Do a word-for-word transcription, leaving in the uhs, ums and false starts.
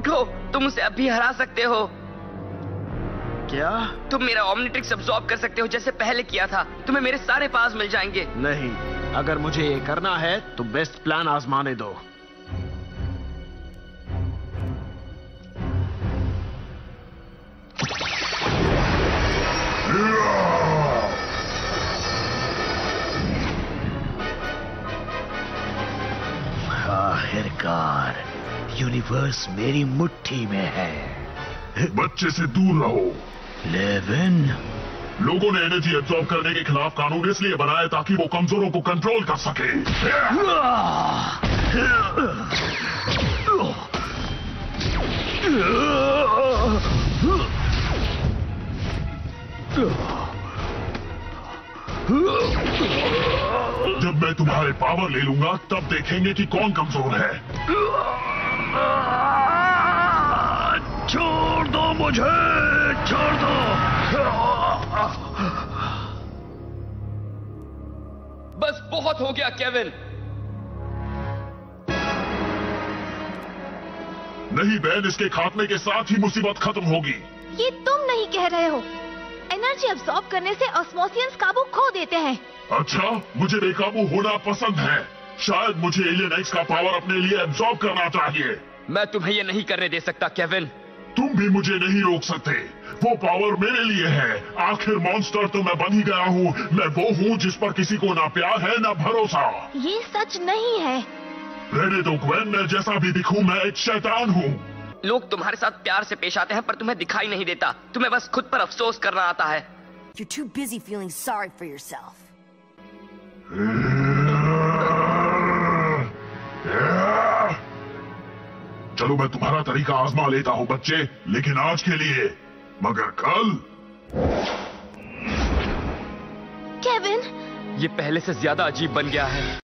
उठो, तुम उसे अभी हरा सकते हो। क्या? तुम मेरा ओमनिट्रिक्स अब्सॉर्ब कर सकते हो जैसे पहले किया था। तुम्हें मेरे सारे पास मिल जाएंगे। नहीं, अगर मुझे ये करना है तो बेस्ट प्लान आजमाने दो। आखिरकार यूनिवर्स मेरी मुट्ठी में है। बच्चे से दूर रहो। लेविन, लोगों ने एनर्जी एब्जॉर्ब करने के खिलाफ कानून इसलिए बनाया ताकि वो कमजोरों को कंट्रोल कर सके। जब मैं तुम्हारे पावर ले लूंगा तब देखेंगे कि कौन कमजोर है। छोड़ दो मुझे, छोड़ दो। बस बहुत हो गया केविन। नहीं बहन, इसके खात्मे के साथ ही मुसीबत खत्म होगी। ये तुम नहीं कह रहे हो। एनर्जी अब्सॉर्ब करने से ऑस्मोसियंस काबू खो देते हैं। अच्छा, मुझे बेकाबू होना पसंद है। शायद मुझे एलियन एक्स का पावर अपने लिए एब्सॉर्ब करना चाहिए। मैं तुम्हें ये नहीं करने दे सकता केविन। तुम भी मुझे नहीं रोक सकते। वो पावर मेरे लिए है। आखिर मॉन्स्टर तो मैं बन ही गया हूँ। मैं वो हूँ जिस पर किसी को ना प्यार है ना भरोसा। ये सच नहीं है। रहने दो ग्वेन, मैं जैसा भी दिखूं मैं एक शैतान हूँ। लोग तुम्हारे साथ प्यार से पेश आते हैं पर तुम्हें दिखाई नहीं देता। तुम्हें बस खुद पर अफसोस करना आता है। You're too busy feeling sorry for yourself. चलो मैं तुम्हारा तरीका आजमा लेता हूँ बच्चे, लेकिन आज के लिए। मगर कल केविन, ये पहले से ज्यादा अजीब बन गया है।